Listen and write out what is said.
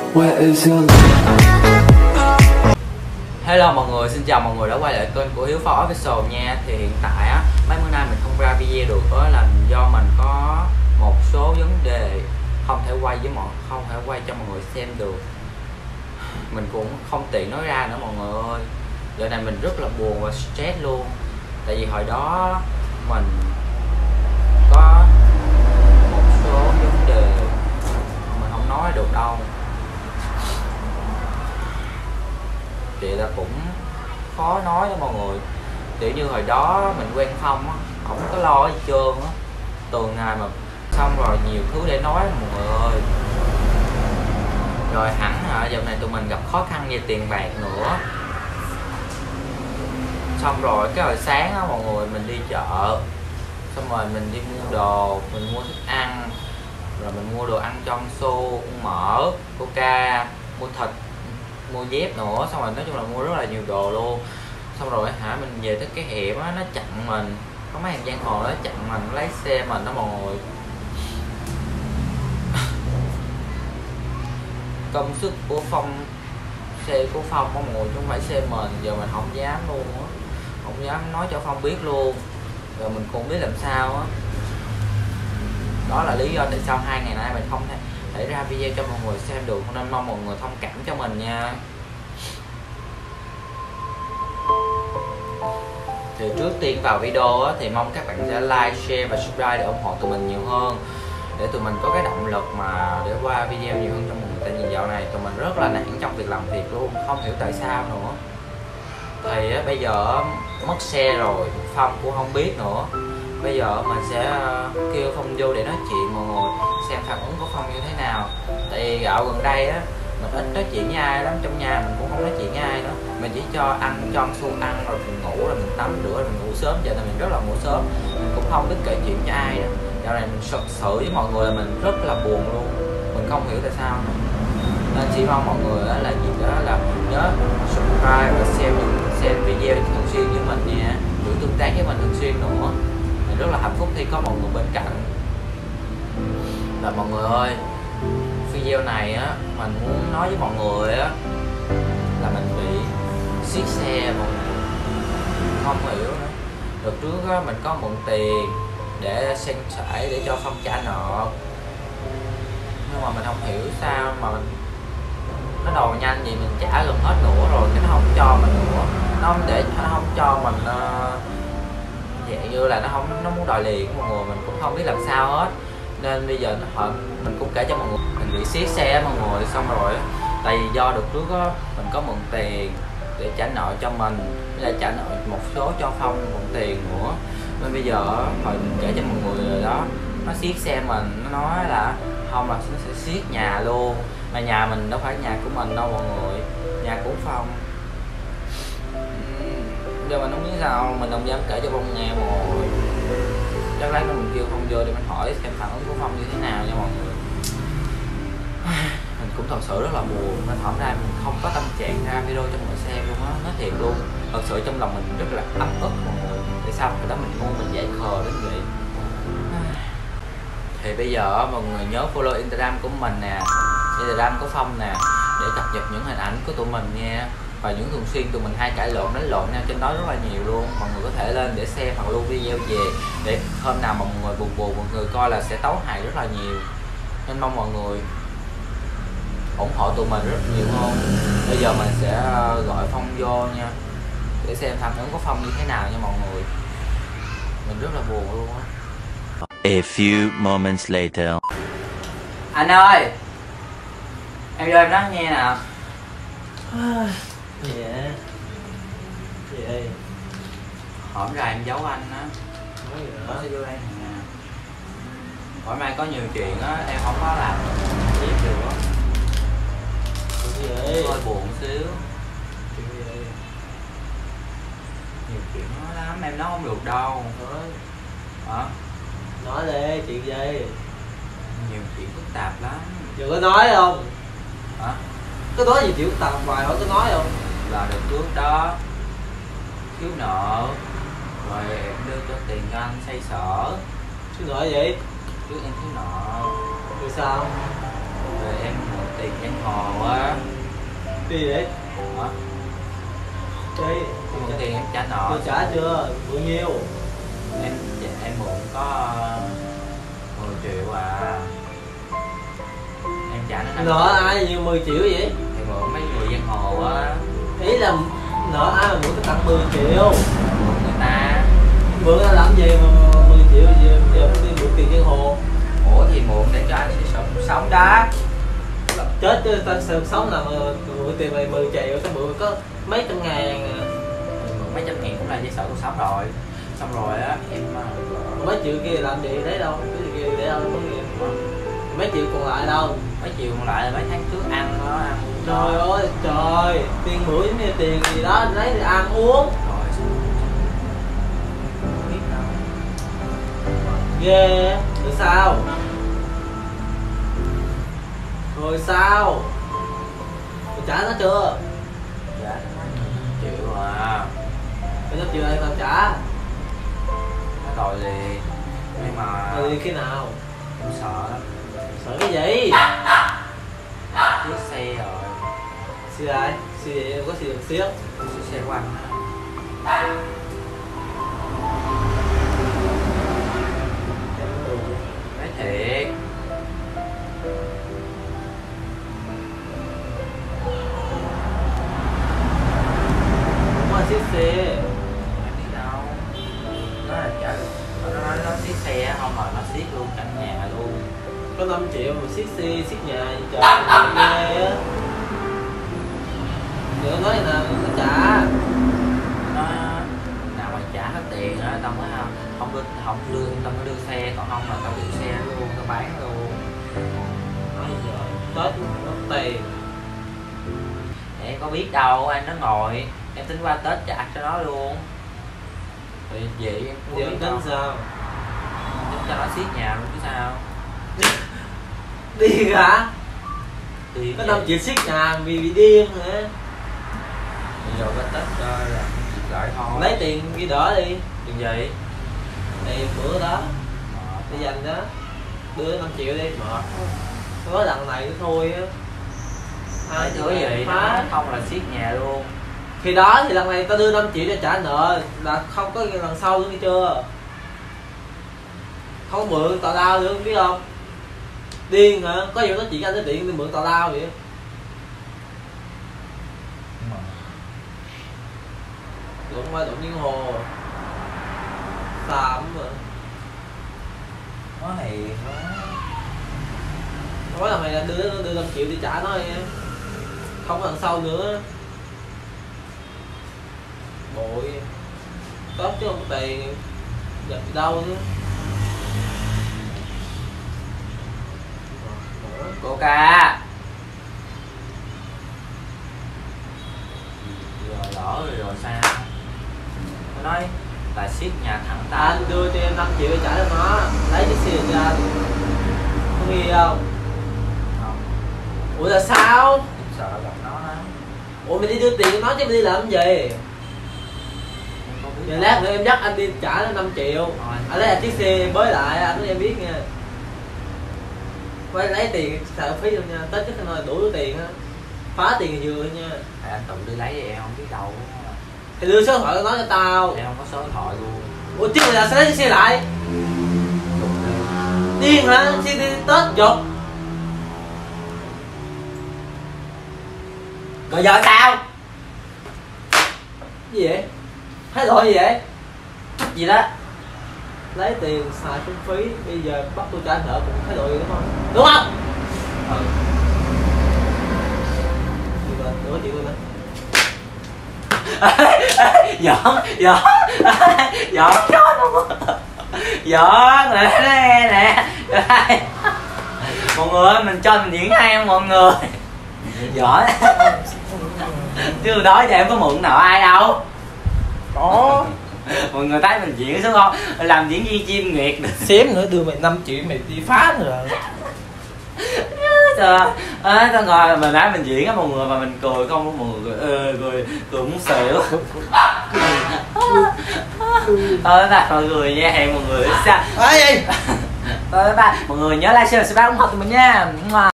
Where is your Hello mọi người, xin chào mọi người đã quay lại kênh của Hiếu Phong Official nha. Thì hiện tại á, mấy bữa nay mình không ra video được đó là do mình có một số vấn đề không thể quay cho mọi người xem được. Mình cũng không tiện nói ra nữa mọi người ơi. Giờ này mình rất là buồn và stress luôn. Tại vì hồi đó mình có một số vấn đề mình không nói được đâu. Thì là cũng khó nói đó mọi người. Kiểu như hồi đó mình quen Phong á, không có lo gì trơn á, từ ngày mà xong rồi nhiều thứ để nói mọi người ơi. Rồi hẳn giờ này tụi mình gặp khó khăn về tiền bạc nữa. Xong rồi cái hồi sáng á mọi người, mình đi chợ, xong rồi mình đi mua đồ, mình mua thức ăn, rồi mình mua đồ ăn cho con Su, con Mỡ, Coca, mua thịt, mua dép nữa. Xong rồi nói chung là mua rất là nhiều đồ luôn. Xong rồi mình về tới cái hiểm á, nó chặn mình, có mấy hàng giang hồ nó chặn mình, nó lấy xe mình đó mọi người. Công sức của Phong, xe của Phong á mọi người, chứ không phải xe mình. Giờ mình không dám luôn á, không dám nói cho Phong biết luôn. Rồi mình cũng biết làm sao á. Đó là lý do tại sao 2 ngày nay mình không thể ra video cho mọi người xem được, nên mong mọi người thông cảm cho mình nha. Thì trước tiên vào video á, thì mong các bạn sẽ like, share và subscribe để ủng hộ tụi mình nhiều hơn, để tụi mình có cái động lực mà để qua video nhiều hơn cho mọi người. Tại vì dạo này tụi mình rất là nản trong việc làm việc luôn, không hiểu tại sao nữa. Thì bây giờ mất xe rồi, Phong cũng không biết nữa. Bây giờ mình sẽ kêu Phong vô để nói chuyện mọi người, xem phản ứng của Phong như thế nào. Tại vì dạo gần đây á, mình ít nói chuyện với ai lắm, trong nhà mình cũng không nói chuyện với ai nữa. Mình chỉ cho ăn, cho con Su ăn, rồi mình ngủ, rồi mình tắm rửa, rồi mình ngủ sớm. Giờ này mình rất là ngủ sớm, mình cũng không biết kể chuyện cho ai nữa. Dạo này mình thật sự với mọi người là mình rất là buồn luôn, mình không hiểu tại sao nữa. Nên chỉ mong mọi người là gì đó là nhớ subscribe và xem video thường xuyên với mình nha, giữ tương tác với mình thường xuyên nữa. Mình rất là hạnh phúc khi có mọi người bên cạnh. Và mọi người ơi, video này á, mình muốn nói với mọi người á là mình bị siết xe mọi người, không hiểu nữa. Đợt trước á, mình có mượn tiền để sang sải để cho Phong trả nợ, nhưng mà mình không hiểu sao mà nó đòi nhanh gì, mình trả gần hết nữa rồi cái nó không cho mình nữa. Nó không cho mình dạng như là nó muốn đòi liền mọi người. Mình cũng không biết làm sao hết, nên bây giờ mình cũng kể cho mọi người mình bị siết xe mọi người. Xong rồi tại vì do được trước á, mình có mượn tiền để trả nợ cho mình, với lại trả nợ một số cho Phong mượn tiền nữa. Nên bây giờ hồi mình kể cho mọi người rồi đó, nó siết xe mình, nó nói là không, là nó sẽ siết nhà luôn. Mà nhà mình đâu phải nhà của mình đâu mọi người, nhà của Phong. Giờ mình không biết sao, mình không dám kể cho Phong nghe mọi người. Chắc lát nữa mình kêu Phong vô để mình hỏi xem phản ứng của Phong như thế nào nha mọi người. Mình cũng thật sự rất là buồn, nên hôm nay mình không có tâm trạng ra video cho mọi người xem luôn á, nói thiệt luôn. Thật sự trong lòng mình rất là ấm ức mọi người. Tại sao hồi đó mình ngu, mình dạy khờ đến vậy. Thì bây giờ mọi người nhớ follow Instagram của mình nè, Instagram của Phong nè, để cập nhật những hình ảnh của tụi mình nha. Và những thường xuyên tụi mình hay cãi lộn, đánh lộn nhau trên đó rất là nhiều luôn. Mọi người có thể lên để xem hoặc lưu video về, để hôm nào mà mọi người buồn mọi người coi là sẽ tấu hài rất là nhiều. Nên mong mọi người ủng hộ tụi mình rất nhiều hơn. Bây giờ mình sẽ gọi Phong vô nha, để xem phản ứng của Phong như thế nào nha mọi người. Mình rất là buồn luôn á. A few moments later. Anh ơi, em vô em nói nghe nè. Dạ. Gì? Hổm ra em giấu anh á. Nói gì Nó nữa? sẽ vô đây nè. Hôm nay có nhiều chuyện á, em không có làm biết được á. Chuyện gì? Hơi buồn xíu. Chuyện gì? Nhiều chuyện nói lắm, em nói không được đâu. Nói. Hả? Nói đi, chuyện gì? Nhiều chuyện phức tạp lắm. Đừng có nói không? Hả? Có nói gì chuyện tầm hoài hỏi có nói không? Là đợt trước đó thiếu nợ, rồi em đưa cho tiền cho anh xoay sở. Chứ nói gì? Trước em thiếu nợ, Rồi sao? rồi em mượn tiền giang hồ á. Đi vậy? Hả? Đi. Tôi mượn tiền em trả nợ. Tôi trả chưa? Bao nhiêu? Em mượn có 10 triệu à. Em trả nó 5 Nợ ai nhiều 10 triệu vậy? thì mượn mấy người giang hồ á. Ý là nợ ai mà mượn cái tặng 10 triệu? Mượn người ta. Mượn ra làm gì mà 10 triệu giờ phải đi mượn tiền giang hồ? Ủa thì mượn để cho anh sống đó. Chết chứ ta sống là mà mượn tiền mày 10 triệu, tao mượn có mấy trăm ngàn à. Mượn mấy trăm ngàn cũng là giấy sở cuộc sống rồi. Xong rồi á em Mấy triệu kia làm gì đấy đâu, cái gì kia để đâu có gì. Mấy triệu còn lại đâu? mấy triệu còn lại là mấy tháng trước ăn đó, ăn Trời ơi trời, tiền bữa giống như tiền gì đó lấy để ăn uống. rồi không biết đâu. Ghê, rồi sao? Rồi sao? Mày trả nó chưa? Dạ triệu à. Mày 5 triệu này tao trả. Nó đòi liền nhưng mà Rồi đi khi nào? em sợ lắm. Sợ cái gì? Chiếc xe rồi, Xì lại, xì vậy em có xì được xiết. chiếc xe của anh á. Nói thiệt. Không có xiết xe. Em biết đâu. Nó là chở, nó nói nó xiết xe không mà nó xiết luôn căn nhà luôn. Có 5 triệu mà xiết xe, xiết nhà gì trời, ghê á. Đừng nói nào, nó trả. Nó nào mà trả hết tiền á tao mới không đưa tao mới đưa xe, còn không là tao đưa xe luôn, tao bán luôn. Nói gì rồi, Tết nó tiền. Em có biết đâu, anh nó ngồi em tính qua Tết trả cho nó luôn. Thì vậy em có Giờ biết em đâu. tính sao? Tính cho nó xiết nhà luôn chứ sao. Điên hả? Thì Có 5 triệu xiết nhà vì bị điên hả? bây giờ qua Tết là lại thôi. Lấy tiền ghi đỡ đi. tiền gì Tiền bữa đó, để dành đó. Đưa 5 triệu đi. mệt. Có lần này nữa thôi á. Nói thứ gì nó phá. không là xiết nhà luôn. Thì đó thì lần này tao đưa 5 triệu cho trả nợ là không có lần sau nữa, nghe chưa? Không mượn tào lao nữa biết không? Điên hả? Có gì nói chuyện anh nói điện đi mượn tào lao vậy? Đụng qua đụng giang hồ. Xàm mà. Nó thì Nói là mày là đưa 5 triệu đi trả nó nha. Không có lần sau nữa. Bội. Tốt chứ không có tiền. Gặp gì đâu nữa. Coca. Rồi lỡ rồi sao? Nó nói là xiết nhà thẳng ta. Anh đưa cho em 5 triệu để trả cho nó. Lấy cái xe cho anh. Không nghi không? Không, Ủa là sao? em sợ gặp nó đó. Ủa mày đi đưa tiền cho nó chứ mày đi làm gì? Em có biết Giờ đâu. lát nữa em dắt anh đi trả nó 5 triệu. Rồi. Anh lấy là chiếc xe bới lại anh nói em biết nha. Quay lấy tiền xài phí luôn nha. Tết chắc nói đủ tiền á. Phá tiền vừa nha. Tại anh tự đi lấy thì em không biết đâu. Thì đưa số điện thoại của nó cho tao. Em không có số điện thoại luôn. Ủa chứ mày là sao lấy chiếc xe lại? Điên hả? Xe đi Tết chụp. Rồi giờ sao? Gì vậy? Thái độ gì vậy? Gì đó? Lấy tiền xài phung phí, bây giờ bắt tôi trả nợ cũng thái độ gì đúng không? Đúng không? Ừ. Thì là nửa triệu luôn đó. Giỡn chó luôn. Giỡn nè. Mọi người ơi, mình cho mình diễn hay không mọi người? Giỡn. Chứ đó giờ em có mượn nợ ai đâu. Có. Mọi người thấy mình diễn xuống không? Làm diễn viên chuyên nghiệp. Xém nữa đưa mày 5 triệu mày đi phá nữa rồi. Trời ơi, xong rồi mình nói mình diễn á mọi người mà mình cười không, mọi người cười muốn xỉu. Thôi bye mọi người nha, hẹn mọi người sao. Ai vậy? Thôi bye mọi người nhớ like share subscribe ủng hộ tụi mình nha.